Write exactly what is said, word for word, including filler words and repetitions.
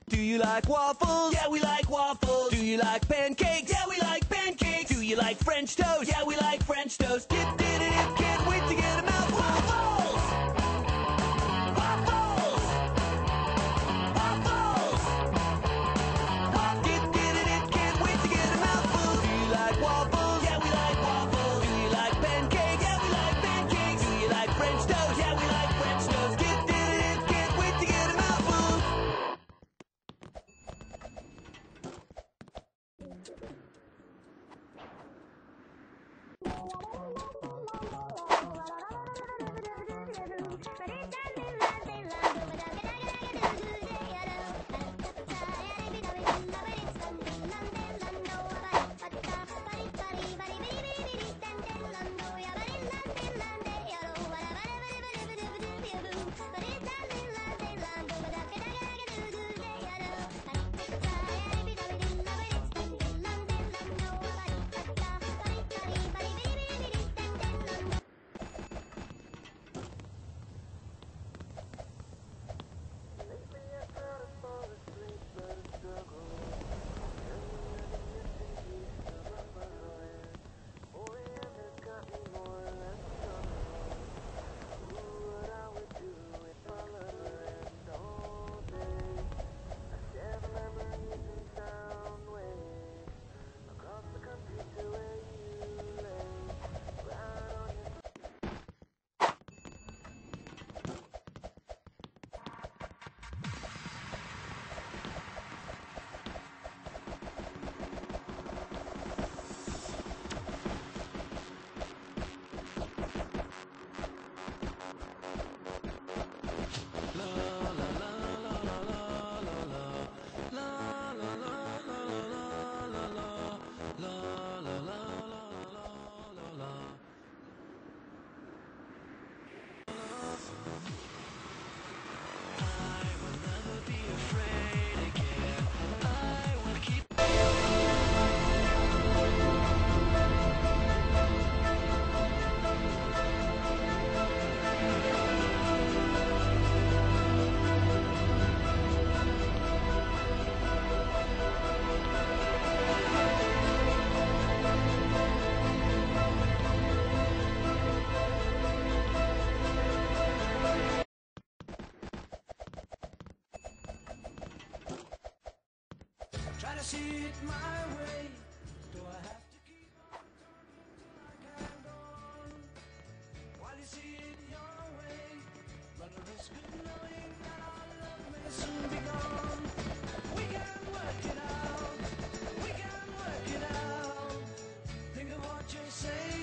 Do you like waffles? Yeah, we like waffles. Do you like pancakes? Yeah, we like pancakes. Do you like French toast? Yeah, we like French toast. Dip, dip, dip, can't wait to get them out. Waffles! Waffles! Waffles! Waffles! Dip, dip, dip, can't wait to get them out. Do you like waffles? Yeah, we like waffles. Do you like pancakes? Yeah, we like pancakes. Do you like French toast? Yeah, we like French toast. Dip, dip, dip, can't wait to get them out. Try to see it my way. Do I have to keep on till I can go on? While you see it your way, run the risk of knowing that our love may soon be gone. We can work it out. We can work it out. Think of what you're saying.